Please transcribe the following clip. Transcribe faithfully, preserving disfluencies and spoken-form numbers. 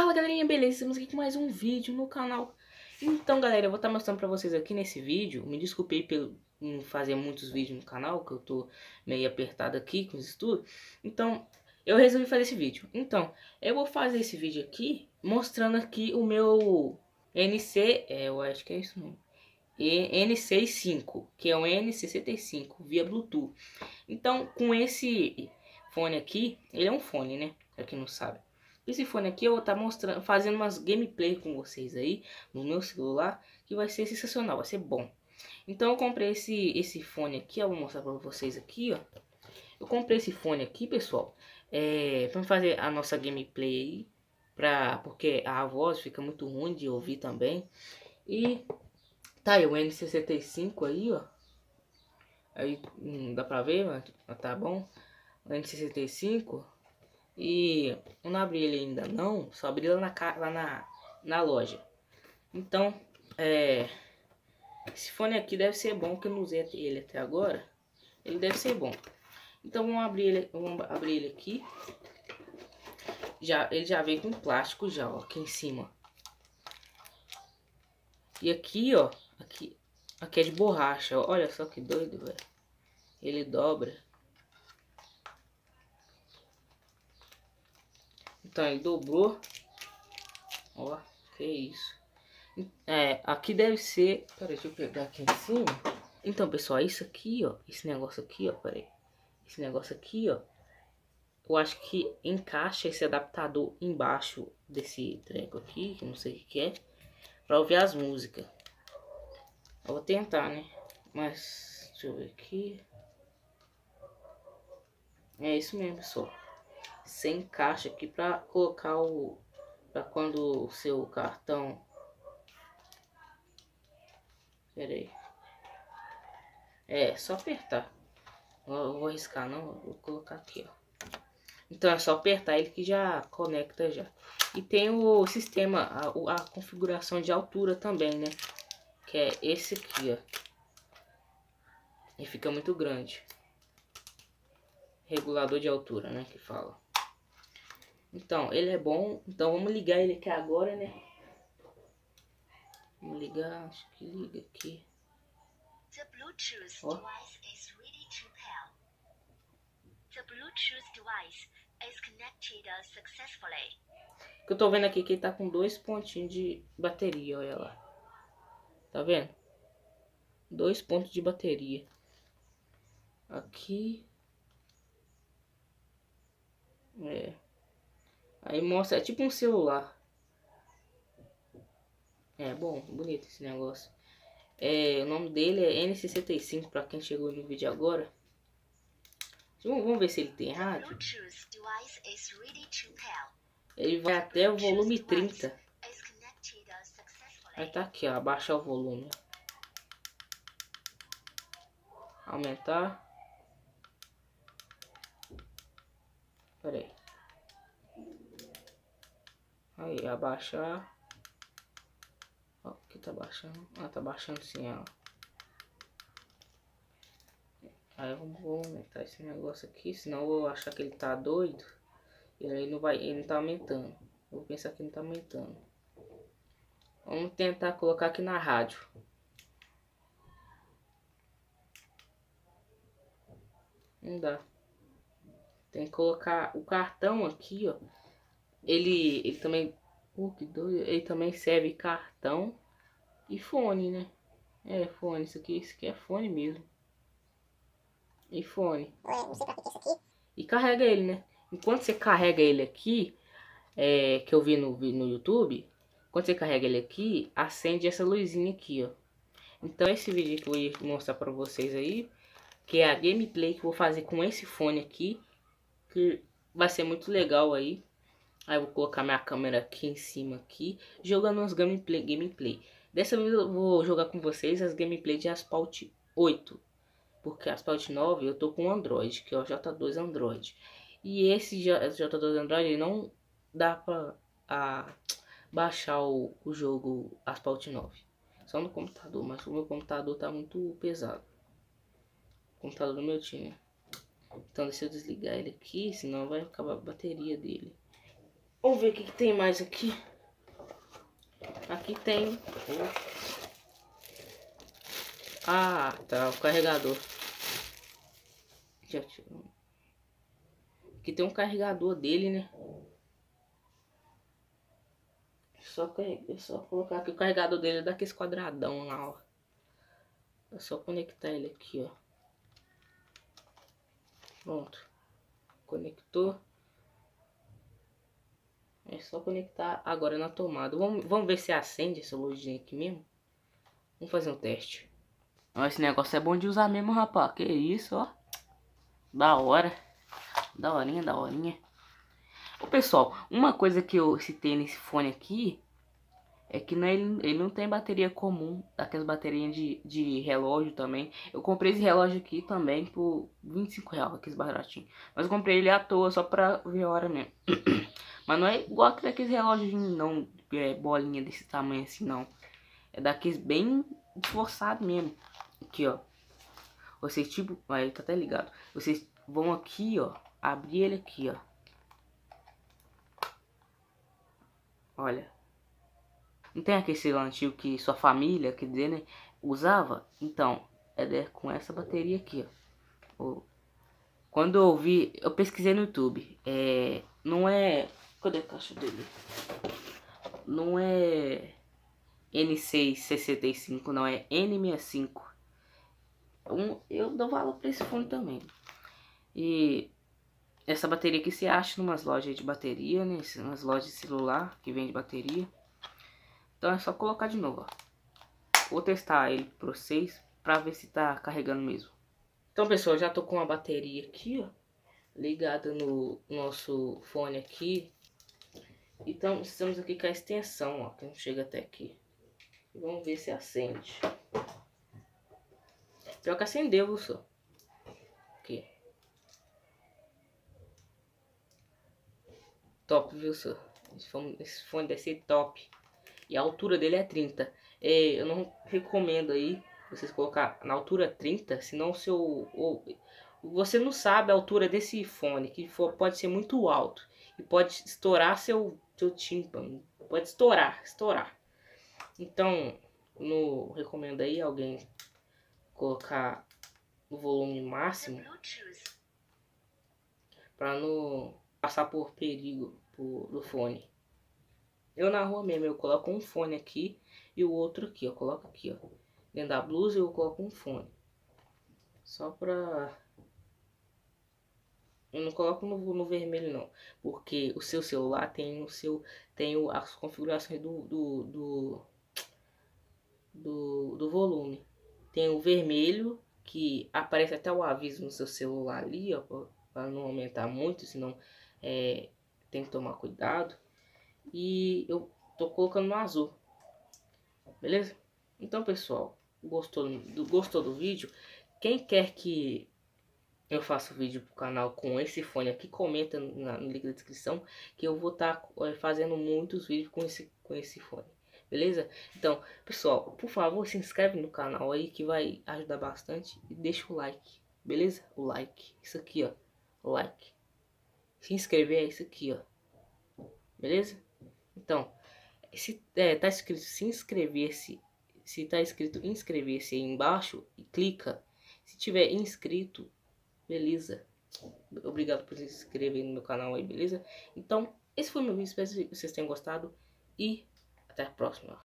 Fala galerinha, beleza? Estamos aqui com mais um vídeo no canal. Então galera, eu vou estar mostrando pra vocês aqui nesse vídeo. Me desculpei pelo não fazer muitos vídeos no canal, que eu tô meio apertado aqui com os estudos. Então eu resolvi fazer esse vídeo. Então eu vou fazer esse vídeo aqui mostrando aqui o meu N C, é, eu acho que é isso mesmo, N C cinco, que é um N sessenta e cinco via Bluetooth. Então com esse fone aqui, ele é um fone, né? Pra quem não sabe. Esse fone aqui eu vou estar mostrando, fazendo umas gameplay com vocês aí no meu celular, que vai ser sensacional, vai ser bom. Então eu comprei esse esse fone aqui, eu vou mostrar para vocês aqui, ó. Eu comprei esse fone aqui, pessoal, é, para fazer a nossa gameplay aí, pra, porque a voz fica muito ruim de ouvir também. E tá aí o N sessenta e cinco aí, ó. Aí não dá pra ver, mas tá bom. O N sessenta e cinco. E eu não abri ele ainda não, só abri lá na, lá na, na loja. Então, é, esse fone aqui deve ser bom, que eu não usei ele até agora. Ele deve ser bom. Então vamos abrir ele, vamos abrir ele aqui. Já, ele já veio com plástico já, ó, aqui em cima. E aqui, ó, aqui, aqui é de borracha, ó. Olha só que doido, velho. Ele dobra. Então ele dobrou. Ó, que isso. É, aqui deve ser... Peraí, deixa eu pegar aqui em cima. Então, pessoal, isso aqui, ó. Esse negócio aqui, ó, peraí. Esse negócio aqui, ó. Eu acho que encaixa esse adaptador embaixo desse treco aqui, que não sei o que que é, pra ouvir as músicas. Eu vou tentar, né? Mas, deixa eu ver aqui. É isso mesmo, pessoal. Você encaixa aqui pra colocar o... Pra quando o seu cartão... Pera aí. É, só apertar. Eu vou arriscar não, vou colocar aqui, ó. Então é só apertar ele que já conecta já. E tem o sistema, a, a configuração de altura também, né? Que é esse aqui, ó. E fica muito grande. Regulador de altura, né? Que fala. Então, ele é bom. Então vamos ligar ele aqui agora, né? Vamos ligar, acho que liga aqui. The Bluetooth Ó. device is ready to pair. The Bluetooth device is connected successfully. O que eu tô vendo aqui que ele tá com dois pontinhos de bateria, olha lá. Tá vendo? Dois pontos de bateria. Aqui. É. Aí mostra, é tipo um celular. É bom, bonito esse negócio. É, o nome dele é N sessenta e cinco, pra quem chegou no vídeo agora. Vamos, vamos ver se ele tem rádio. Ele vai até o volume trinta. Vai tá aqui, ó, abaixar o volume. Aumentar. Pera aí. Aí, abaixar. Ó, aqui tá baixando. Ah, tá baixando sim, ó. Aí vamos aumentar esse negócio aqui, senão eu vou achar que ele tá doido. E aí não vai, ele não tá aumentando. Eu vou pensar que não tá aumentando. Vamos tentar colocar aqui na rádio. Não dá. Tem que colocar o cartão aqui, ó. Ele, ele também... Uh, que doido. Ele também serve cartão e fone, né? É, fone. Isso aqui, isso aqui é fone mesmo. E fone. Não sei pra que é isso aqui. E carrega ele, né? Enquanto você carrega ele aqui, é, que eu vi no, no YouTube, quando você carrega ele aqui, acende essa luzinha aqui, ó. Então esse vídeo que eu ia mostrar pra vocês aí, que é a gameplay que eu vou fazer com esse fone aqui, que vai ser muito legal aí. Aí eu vou colocar minha câmera aqui em cima aqui, jogando umas gameplay, gameplay. Dessa vez eu vou jogar com vocês as gameplay de Asphalt oito. Porque Asphalt nove eu tô com Android, que é o J dois Android. E esse J dois Android ele não dá pra a, baixar o, o jogo Asphalt nove. Só no computador, mas o meu computador tá muito pesado. O computador do meu time. Então deixa eu desligar ele aqui, senão vai acabar a bateria dele. Vamos ver o que, que tem mais aqui. Aqui tem... Ah, tá, o carregador. Aqui tem um carregador dele, né? Só, é só colocar aqui o carregador dele, daquele quadradão lá, ó. É só conectar ele aqui, ó. Pronto. Conectou. É só conectar agora na tomada. Vamos, vamos ver se acende essa luzinha aqui mesmo. Vamos fazer um teste. Ó, esse negócio é bom de usar mesmo, rapaz. Que isso, ó. Da hora. Da horinha, da horinha. Ô, pessoal, uma coisa que eu citei nesse fone aqui é que não é, ele, ele não tem bateria comum. Aquelas baterias de, de relógio também. Eu comprei esse relógio aqui também por vinte e cinco reais, aqueles baratinhos. Mas eu comprei ele à toa, só pra ver a hora mesmo. Mas não é igual aqueles relógios não, é, bolinha desse tamanho assim, não. É daqueles bem esforçado mesmo. Aqui, ó. Vocês tipo... Aí tá até ligado. Vocês vão aqui, ó. Abrir ele aqui, ó. Olha. Não tem aquele celular antigo que sua família, quer dizer, né, usava? Então, é com essa bateria aqui, ó. Quando eu vi... Eu pesquisei no YouTube. É... Não é... Cadê a caixa dele? Não é... N seis sessenta e cinco, não, é N sessenta e cinco. Um, eu dou valor para esse fone também. E essa bateria aqui você acha em umas lojas de bateria, né? Umas lojas de celular que vende bateria. Então é só colocar de novo, ó. Vou testar ele para vocês para ver se tá carregando mesmo. Então, pessoal, já tô com a bateria aqui, ó, ligada no nosso fone aqui. Então estamos aqui com a extensão, ó, que não chega até aqui. Vamos ver se acende. Pior que acendeu, só. Aqui. Top, viu, só? Esse fone, esse fone deve ser top. E a altura dele é trinta. É, eu não recomendo aí vocês colocar na altura trinta, senão o seu... Ou, você não sabe a altura desse fone, que for, pode ser muito alto. E pode estourar seu, seu tímpano. Pode estourar, estourar. Então, não recomendo aí alguém colocar no volume máximo para não passar por perigo por, do fone. Eu na rua mesmo, eu coloco um fone aqui e o outro aqui, eu coloco aqui, ó. Dentro da blusa eu coloco um fone. Só pra... Eu não coloco no, no vermelho não, porque o seu celular tem o seu... Tem o, as configurações do, do, do, do, do volume. Tem o vermelho, que aparece até o aviso no seu celular ali, ó, para não aumentar muito, senão é, tem que tomar cuidado. E eu tô colocando no azul, beleza? Então, pessoal, gostou do, gostou do vídeo? Quem quer que eu faça vídeo pro canal com esse fone aqui, comenta na, no link da descrição, que eu vou estar tá, é, fazendo muitos vídeos com esse, com esse fone. Beleza? Então, pessoal, por favor, se inscreve no canal aí que vai ajudar bastante. E deixa o like, beleza? O like, isso aqui, ó, o like. Se inscrever é isso aqui, ó, beleza? Então, se é, tá escrito se inscrever-se, se tá escrito inscrever-se aí embaixo, e clica. Se tiver inscrito, beleza? Obrigado por se inscrever no meu canal aí, beleza? Então, esse foi meu vídeo, espero que vocês tenham gostado e até a próxima.